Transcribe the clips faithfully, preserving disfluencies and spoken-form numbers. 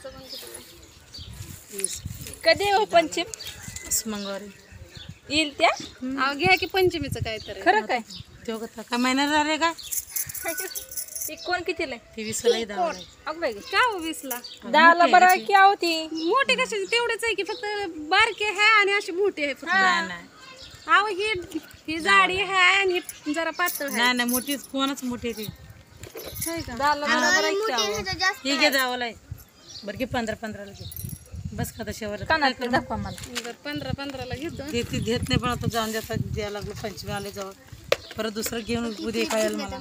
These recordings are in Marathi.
कधी हो पंचम मंगळवारी येईल त्या अहो घ्या की पंचमीचं काय तर खरं काय तेव्हा का काय महिन्यात झाले का ती कोण कितीला आहे? ते वीसला दहा अग बाई का हो वीसला दहाला बरं आहे की आहो ती मोठे कशाचे तेवढेच आहे की फक्त बारके आहे आणि असे मोठे आहे फक्त नाही नाही अहो ही ही जाडी आहे आणि ही जरा पातळ आहे नाही नाही मोठी कोणच मोठी आहे ती होय का दहाला बरं बरं आहे की आहो. हे घे दहावाला आहे बरं घे पंधरा पंधराला घे बस खाता शेवट कानातले दाखवा मला बरं पंधरा पंधराला घेतो ते ती घेत नाही पण आता जाऊन देता द्यायला लागलो पंचमी आले जवळ परत दुसरं घेऊन उद्या खायला मला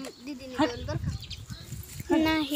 नाही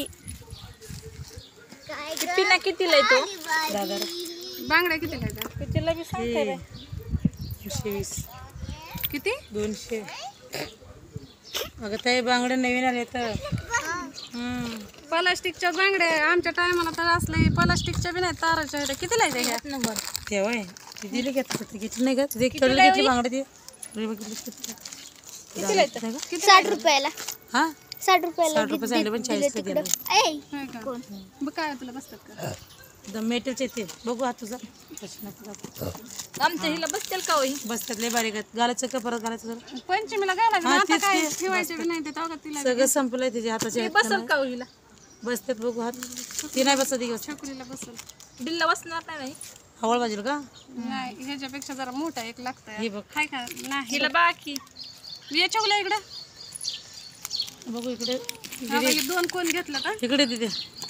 पिना कितीला आहे तो दादा बांगड्या किती घ्यायच्या कितीला बी सांगते बाई. दोनशे वीस किती दोनशे अगं ताई बांगडे नवीन आले तर हम्म. प्लास्टिकच्या बांगड्या आमच्या टायमाला तर असले प्लास्टिकच्या बी नाही ताराच्या आहेत. किती लायच्या ह्या नंबर तेव्हा आहे. ती दिली का आता? ती घेतली नाही का ते खेळली घेतली बांगडे ती अरे बघितली किती? कितीला आहे तो? साठ रुपयाला हा साठ रुपयाला साठ रुपये सांगितले पण चाळीसला दिलं ऐ होय का बघ काय तुला बसतात का एकदम मेटलचे ते बघू हा तुझा कशी नको दाखवू. आमच्या हिला बसतील का होई बसतात लय बारीक आहेत घालायचं का परत घालायचं जरा? पंचमीला घालायचं हा, आता तेच काय ते. ठेवायचे बी नाही ते तेव्हा तिला सगळं संपलंय तिच्या हाताच्या ती हात बसल का हो हिला बसतात बघू हात ती नाही बसत ती बसत छकुलीला बसल बिल्ला बसणार नाही नाही हवळ बाजूला का नाही ह्याच्यापेक्षा जरा मोठा एक लागतंय हे बघ हाय का नाही हिला बाकी ये छकुला इकडं बघू इकडे हा बाई, दोन कोण घेतलं का इकडे तिथे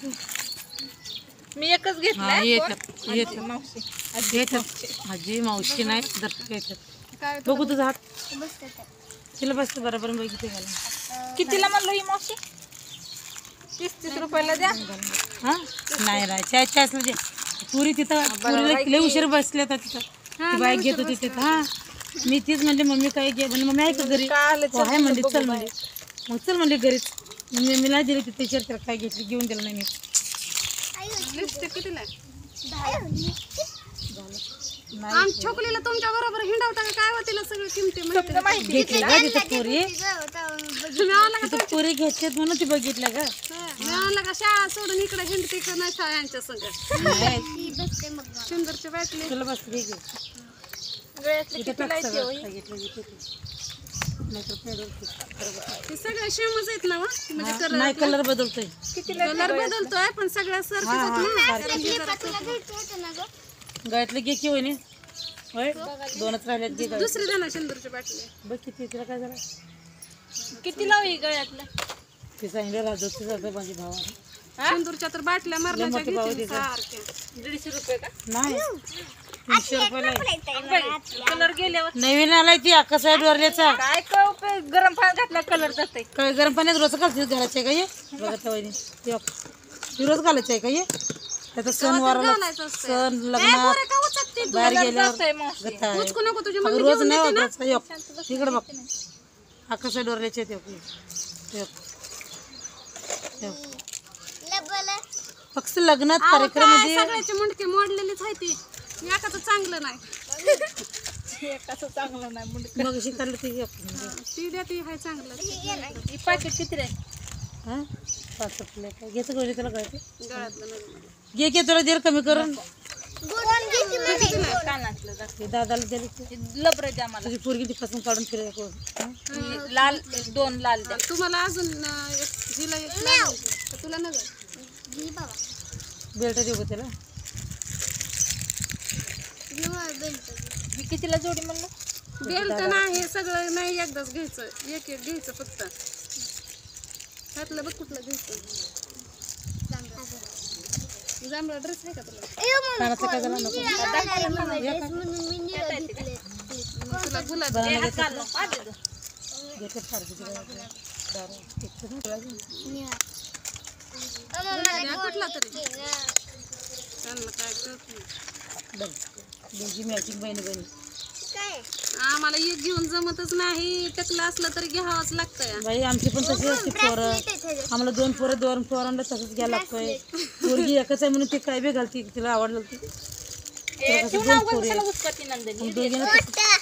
मी एकच हा घेतलाय येतात येतात मावशी येतात आजी मावशी नाही दर्शक येतात काय बघू तुझा हात तिला बसते बरोबर बघ किती घाला कितीला म्हणलो ही मावशी तीस तीस रुपयाला द्या हा नाही नाही चाय चाय असलं जे पुरी तिथं पुरीला लय उशीर बसले आता तिथं ती बाईक घेत होती तिथं हा मी तीच म्हणले मम्मी काय घे म्हणजे मम्मी आहे का घरी काल हो, आहे म्हणली चल म्हणले मग चल म्हणले घरीच मी मी नाही दिली तिथे विचार त्याला काय घेतली घेऊन दिलं नाही मी लिपस्टिक कितीला आहे? नाही आम छकुलीला तुमच्या बरोबर हिंडवता का काय होतील सगळं किमती तुमचं माहिती घेतली का तिथं पुरी तुम्ही आला का तिथं पुरी घेतल्यात म्हणून ती बघितलं का मी आणलं का शाळा सोडून इकडे हिंडते का नाही शाळांच्या संग नाही सुंदरची बाटली तुला बस घे घे गळ्यातले इथं कितीला टाक येते सगळं होई काय घेतलं घेते नाहीतर पेडल बरोबर ते सगळे शेमच आहेत ना वा? म्हणजे कलर नाही कलर बदलतोय कितीला कलर बदलतोय पण सगळ्या सारखेच गळ्यातलं घे की होईने होय दोनच राहिल्यात घे गळ्यात. दुसरी द्या ना सुंदरची बाटली बघ किती तिला काय झालं कितीला होई गळ्यातलं ते सांगितलं राजोचं जातं माझी भावाने सिंदूरच्या तर बाटल्या मारण्याच्या मोठे भाऊ घेतील देतात. सारख्या दीडशे रुपये का नाही तीनशे रुपयाला आहे. कलर गेल्यावर नवीन आलाय ती अक्का साईड वरल्याचा काय काय उपयोग गरम पाण्यात घातला कलर जाते काय गरम पाण्यात रोज घालायचं घालायचं आहे का ये बघा त्या वहिनी हे बघ. हे रोज घालायचं आहे का ये त्याचा सण वाराला घालायचं असतं. सण लग्नात का उचकते तू? बाहेर गेल्यावर जातोय मावशी गता आहे. उचकू नको तुझी अगं मम्मी रोज घेऊन नाही देते ना. वापरायचं yok इकडे बघ अक्का साईड वरल्याचे ते फक्त लग्नात अहो, कार्यक्रम काय मध्ये सगळ्याचे मुंडके मोडलेलेच आहे ते एकाचं चांगलं नाही एकाचं चांगलं नाही मुंडक मग शिकायला ते yok. ती द्या ती हाय चांगलं ही पाकिट किती रे हा पाच रुपये काय घ्यायचं गोळी तुला कळते गळ्यातलं नवीन. घे की तुला दे कमी करून कानातलं जाते हे दादाला दिले की लबर द्या मला तुझी पोरगी तिपासून काढून फिरायला लाल दोन लाल द्या तुम्हाला अजून अं, एक- हिला एक लागेल. तर तुला नगर बेल्ट देऊ का त्याला ही कितीला जोडी म्हणलं बेल्ट नाही हे सगळं नाही एकदाच घ्यायचं एक एक घ्यायचं फक्त त्यातलं बघ कुठलं घ्यायचं जांभळा ड्रेस आहे का तुला कानाचा काय झाला नको मग तुला गुलाब घेते फारशी द्या कुठला तरी त्यांना काय कळत नाही. दोघी मॅचिंग बहिणी बहिणी आम्हाला एक घेऊन जमतच नाही टकलं असलं तरी घ्यावंच लागतंय बाई आमची पण तशी असते पोरं आम्हाला दोन पोरं दोन पोरांना तसंच घ्यायला लागतोय पोरगी एकच आहे म्हणून ती काय बी घालती तिला आवडलं ती दोन पोरी नंदिनी दोघीनं तसं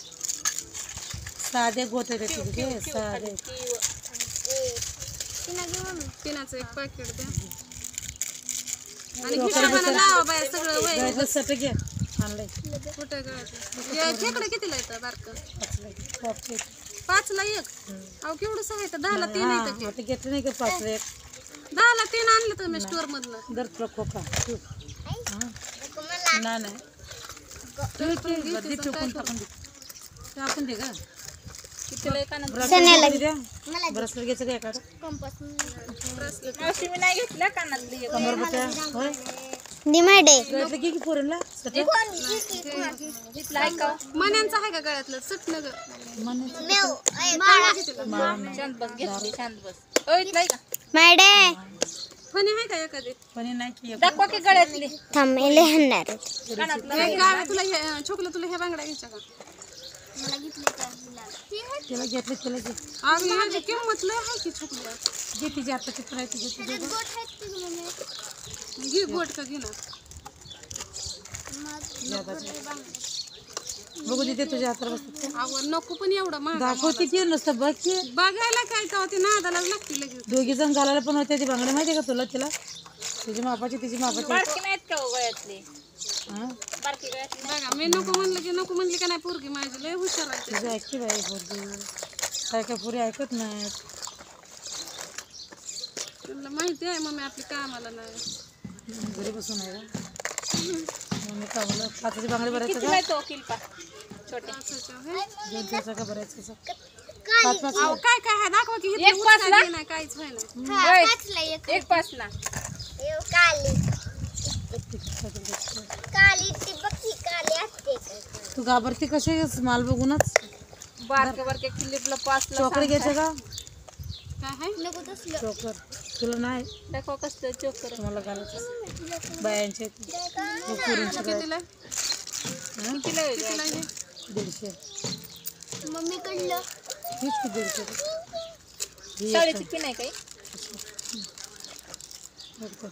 साधे गोत आहे तिथे साधे पिनाचं एक पॅकेट द्या आणि हिशोबानं लावा बाया सगळं वय गळ्यातलं सट घे आणलंय कुठं गळत खेकडे कितीला येतं बारकं पाचला पॉपचं एक. पाचला एक अहो केवढं सहायचं दहाला तीन हा, येतं की आता घेतलं नाही का पाचला एक दहाला तीन आणलं तुम्ही स्टोअर मधनं दर तुला खोका ठेव. हा. नाही नाही ठेव, ठेव. दे, ठेव, टाकून दे ते आपण दे का कितीला एका ब्रश द्या ब्रशला घ्यायचं का एखादं मावशी मी नाही घेतल्या कानातली एक. कमर बट्या होय डिमाडे गळ्यातलं घे की पोरीला सट तिथला ऐकाव मण्यांचं आहे का गळ्यातलं चटणं ग शांत बस घेतली शांत बस ओ इथला ऐका माडे फणी आहे का एखादी पण हे नाही की एक. दाखवा की गळ्यातली थांबेले हणार कानातला एक गाव तुला हे छोकलं तुला ह्या बांगड्या घ्यायच्या का त्याला घेतलं त्याला घे अगं ह्याची किंमत लय आहे की छोकलं घे तिची आता चित्र आहे तुझे तुझे घे गोट का घे ना बघू दे तुझ्या हाताला बसतात अहो नको पण एवढं महाग दाखवते की नुसतं बघ की बघायला काय तेव्हा ते नादालाच लागते लगेच दोघी जण घालायला पण होते ती बांगडी माहिती आहे का तुला तिला तुझी मापाची तिची मापाची बारकी नाहीत का हो गळ्यातली हा बारकी गळ्यातली बघा मी नको म्हणलं की नको म्हणली का नाही पोरगी माझी लय हुशार आहे ती. तुझी ऐकते बाई पोरगी काय काय पुरी ऐकत नाहीत तुला माहिती आहे मम्मी आपली कामाला नाही घरी बसून आहे का मग मी कामाला पाचाची बांगडी भरायचं कितीला का येतो किल्पा छोटे असंच आहे. दोन दिवसा का भरायचं असं? पाच पाच अहो काय काय आहे दाखवा की एक पाचला? नाही काहीच व्हायला होय. एक पाचला तू घाबरती कशी माल बघूनच बारके बारके क्लिपला पाचला चोकडे घ्यायचं का काय आहे चोकर तुला नाही दाखवा कसं चोकर तुम्हाला घालायचं बायांचे पुरींचे कितीला कितीला आहे कितीला हे? दीडशे मम्मी कडलं हीच की दीडशे ही एक साडेची पिन आहे काही बघतो.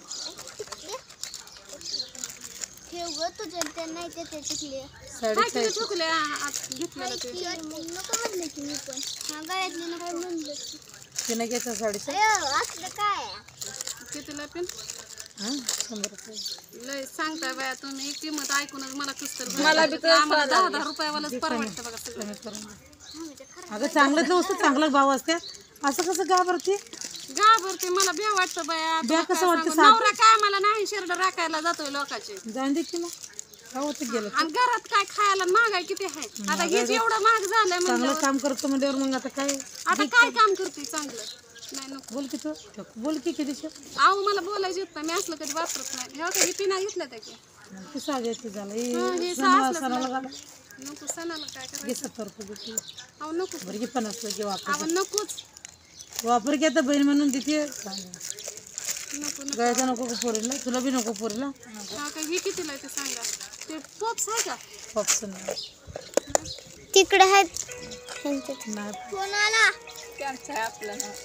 ठेव ग तुझ्या त्या नाही ते तिथले काय साडेचार किती ठोकले आत घेतलेलं ते नको म्हणलं की मी पण हा गळ्यातले नको म्हणलं तिने घ्यायचं साडेचार अयो असलं काय कितीला पण हां शंभर रुपये लय सांगताय बाया तुम्ही किंमत ऐकूनच मला कुस्तर मला बी आम्हाला दहा दहा रुपयावालाच परवडतं बघा सगळं कमी करून दे. अगं चांगलं वस्तू चांगला भाव असते असं कसं घाबरते घाबरते मला भ्या वाटतं बाया भ्या तुला कसं काय वाटतं सांगू? नवरा काय मला नाही शेरड राखायला जातोय लोकांचे जाऊन दे की मग का होतं गेलं आणि घरात काय खायला महागाई किती आहे आता हेच एवढं महाग झालंय चांगलं म्हणलं काम करतो म्हणजे मग आता काय आता काय काम करते चांगलं नाही नको बोल की तू बोल की किती अहो मला बोलायचं येत नाही मी असलं कधी वापरत नाही हे कधी पिना घेतल्या त्या की तू साजेची झालं हा, हे हे सहा सणाला असलंच सणाला घाला नको सणाला काय घे करायचं सत्तर रुपये देते अहो नको बरं घे पन्नास रुपये घे वापर अहो नकोच वापर घे तर बहीण म्हणून देते नको नको गळ्याचा नको का पोरीला तुला बी नको पोरीला हा काय हे कितीला आहे ते सांगा ते पोप्स आहे का पॉप्सन तिकडे आहेत नाही कोणाला त्यांचं आहे आपलं नाव.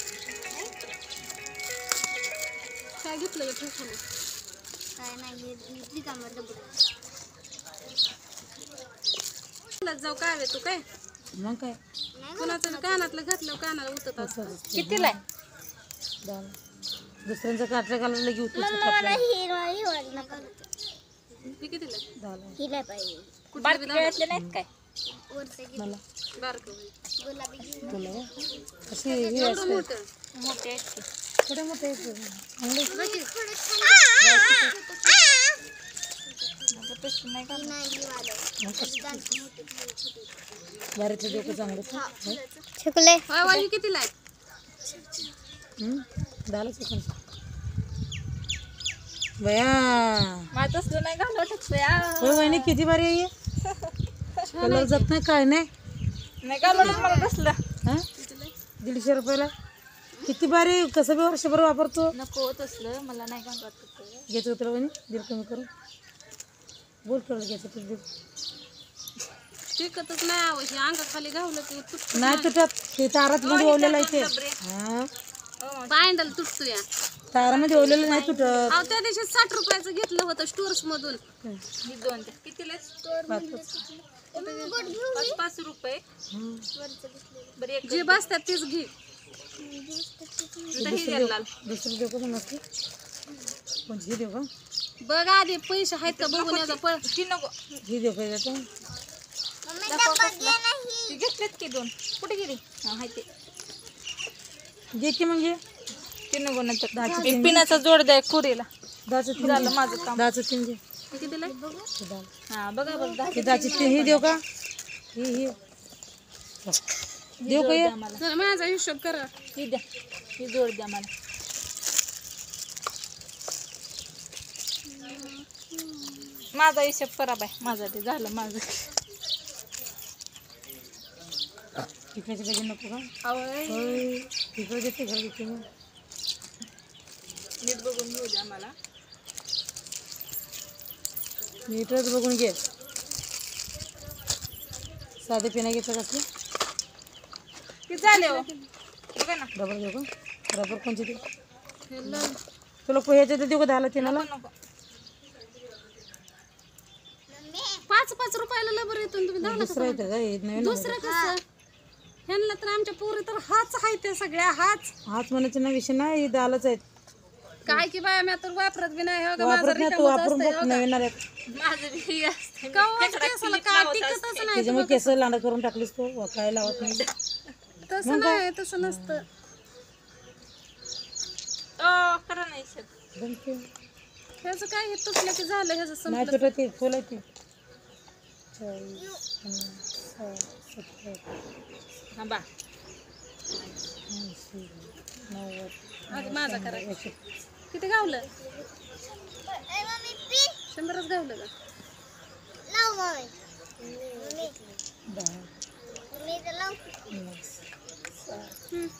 काय घेतलं ते ठोकलं काय नाही रिकामं डबं. जाऊ काय वे तू काय मग काय कुणाचं कानातलं घातलं कानाला उतत असतं असं कितीला आहे झालं दुसऱ्यांचं काटलं घालायला घेऊ तुझं मला हिरवा हिरवा नका हे कितीला आहे? झालं हिला पाहिजे बारकी गळ्यातले नाहीत काय वरचं मला बारकं होईल. गुलाबी घेऊन तुला अशी हे एवढं असते मोठं मोठे आहेत की थोडे मोठे आहेत. चांगले नको तशी नाही का नाही वालं बारीचे डोकं चांगले छकुले होय वाली कितीला आहे झालं चिकन बया माझं तसलं नाही घालवत या हो वहिनी किती बारी आहे कलर जात नाही काय नाही नाही घालवत मला तसलं हा दीडशे रुपयाला किती बारी कसं बी वर्षभर वापरतो नको तसलं मला नाही घालवत घ्यायचं तुला वहिनी दीड कमी करून बोल केवढं घ्यायचं तुला दीड टिकतच नाही आवश्य अंगाखाली घावलं की तुटत नाही तुटत ते तारात मध्ये ओवलेलं आहे ते हा बायंडल तुटतो या तारामध्ये ओवलेलं नाही तुटत अहो त्या दिवशी साठ रुपयाचं घेतलं होतं स्टोर्स मधून ही दोन द्या. कितीला आहेत? पाच पाच. पाच पाच रुपये हं. बरं एक जे बसतात तेच घे दही द्या लाल दुसरं डोकं पण नसते कोणची ही देऊ का बघ आधी पैसे आहेत का बघून याचा पळ. ती नको ही देऊ का याचा दाखव कसला. ती घेतलीत की दोन कुठे गेली हा हाय ते घे की मग घे ती नको नंतर दहाची एक पिनाचा जोड द्या कुरीला दहाचं तीन झालं घे. माझं काम दहाचं तीन घे किती दिलंय हे दहा. हा बघा बरं दहा हे दहाची तीन ही देऊ का ही ही देऊ का हे द्या मला जरा माझा हिशोब करा. ही द्या ही जोड द्या मला माझा हिशोब करा बाय माझा ते झालं माझं इकडचे पाहिजे नको का आवय होय इकडे देते घर देते मी. नीट बघून घेऊ द्या मला मीटरच बघून घे साधे पेना घेतात आपले किती झाले हो बघा ना रबर देऊ का रबर कोणचे देऊ हे लाव. तुला पोह्याचे तर देऊ का दहाला तीनाला नको पाच पाच रुपयाला लबर येतो तुम्ही दहा दुसरं येतं का हे नवीन दुसरं कसं ह्यांना तर आमच्या पोरी तर हाच आहे ते सगळ्या हाच हाच म्हणायचे ना विषय नाही हे दहालाच आहेत काय की बाया मी तर वापरत बी नाही हो का माझं वापरत नाही तू रिकामंच वापरून असतंय, बघ हो का? नवीन आहेत माझं बी हे असतं. कवाच केसाला काय टिकतच नाही त्याच्यामुळे केस लांडा करून टाकलीस तू वा, काय लावत नाही तसं नाही तसं नसतं ओ करा नाही शेत बंद ठेव. ह्याचं काय हे तुटलं की झालं ह्याचं नाही संपलं तुटत ते फुल आहे ते चाळीस पन्नास साठ सत्तर हा बा ऐंशी नव्वद आधी माझा करा एकशे किती गावलं शंभरच गावलं का दहा पन्नास साठ हम्म.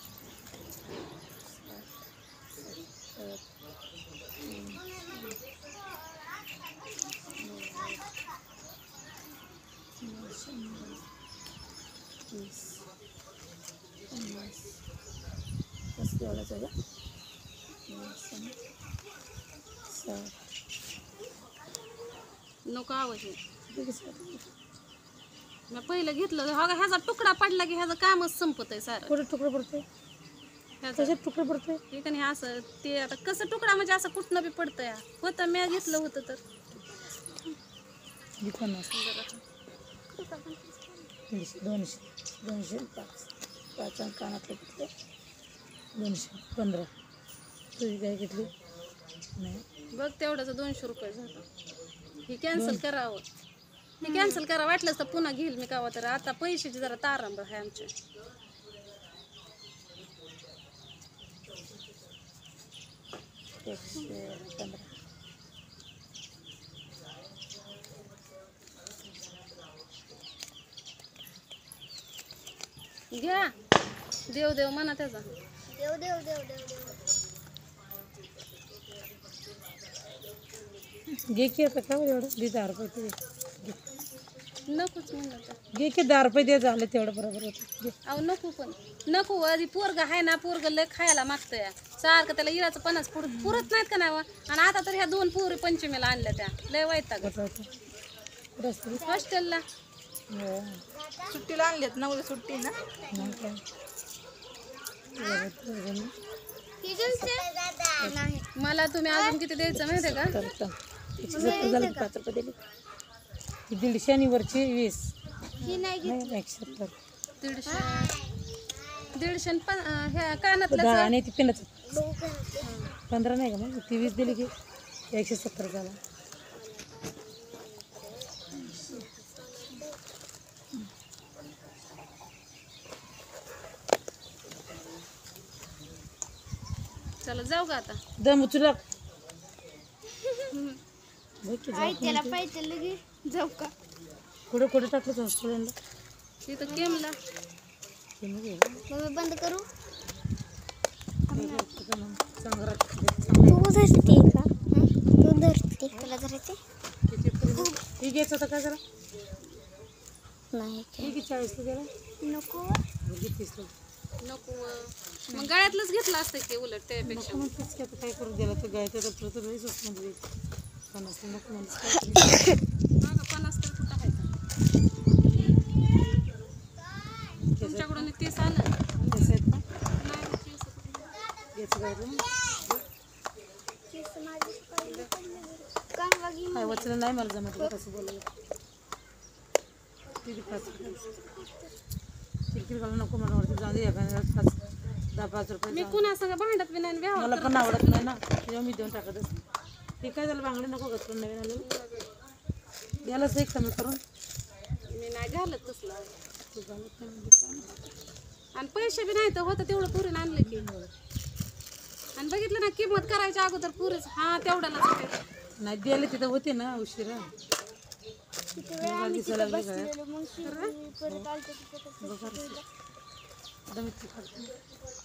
तीस पन्नास पस्तीस वालाचं का साठ नको आवाज आहे. ठीक आहे साठ. मी पहिलं घेतलं हो का ह्याचा तुकडा पडला की ह्याचं कामच संपत आहे सारं कुठे तुकडे पडते ह्याचं त्याच्यात तुकडे पडते हे का नाही असं ते आता कसं तुकडा म्हणजे असं कुठनं बी पडतं या होतं मी घेतलं होतं तर ही पन्नास तीनशे दोनशे दोनशे पाच पाच आणि कानातले घेतले दोनशे पंधरा तुझी काय घेतली नाही बघ तेवढ्याचं दोनशे रुपये झालं हे कॅन्सल करावं हे कॅन्सल करा वाटलंच तर पुन्हा घेईल मी कावा तर आता पैशाची जरा तारांब आहे आमचे एकशे पंधरा घ्या देव देव म्हणा त्याचा देव देव देव देव देव घे की आता काय एवढं दे दहा रुपये ते घे. नकोच म्हणलं तर घे की दहा रुपये दे झालं तेवढं बरोबर होतं घे अहो नको पण नको आधी पोरग आहे ना पोरग लय खायला मागतंय सारखं त्याला इराचं पन्नास पुर पुरत नाहीत का नाही व? आणि आता तर ह्या दोन पोरी पंचमीला आणल्या त्या लय वाईट कसं होतं कुठं असतं ते? हॉस्टेलला हो. सुट्टीला आणल्यात नऊ सुट्टी ना मग काय बरोबर, बरोबर. नाही मला तुम्ही अजून किती द्यायचं माहिती आहे का तर आता एकशे सत्तर झालं की पाच रुपये दिले ही दीडशे आणि वरची वीस ही नाही नाही एकशे सत्तर दीडशे दीडशे आणि पन अं, ह्या दहा कानातलं आणि ती पिनाचं बघू का पंधरा नाही का मग ती वीस दिली की एकशे सत्तर झाला चला जाऊ का आता दम उचला बघ की आई जाऊ त्याला पाहिजे लगे जाऊ का कुठं कुठं टाकलं हॉस्पिटलला तिथं केमला मग मी बंद करू चांगला तू धरते का हं? तू धरते तुला धरायचे ही घ्यायचं होतं काय जरा नाही ही की चाळीसला गेला नको तीसला नको अं. मग गळ्यातलंच घेतलं असतं ते उलट त्यापेक्षा नको म्हणतेच की आता काय करू दिला तर गायचं तर तुला तर लई स्वस्त मध्ये पन्नासला नको म्हणतेस काय करू? हा का पन्नास तर कुठं आहे तुमच्याकडून तीस आलं केस आहेत का नाही तीस घ्यायचं काय करू? केस माझे कांगा घे. काय वचलं नाही मला जमत तुला कसं बोलायला. किती पाच किरकिर घालू नको मला वरती जाऊ दे एखाद्या पाच दहा पाच रुपये मी जाऊ दे. कुणा संग भांडत बी नाही व्याव मला पण आवडत नाही ना तेव्हा मी देऊन टाकत असते. हे काय झालं बांगडे नको घसरून नवीन आलेलं द्यायलाच एक कमी करून मी नाही घालत तसलं तू घालत नाही म्हणजे काय नाही. आणि पैसे बी नाही तर होतं तेवढं पुरीन आणलं की आणि बघितलं ना किंमत करायच्या अगोदर पुरीच हा तेवढ्याला नाही द्यायला तिथं होते ना उशिरा किती वेळा आम्ही तिथं बसलेलो मग शिवून परत आलतो तिथं बघा आता मी ते करते.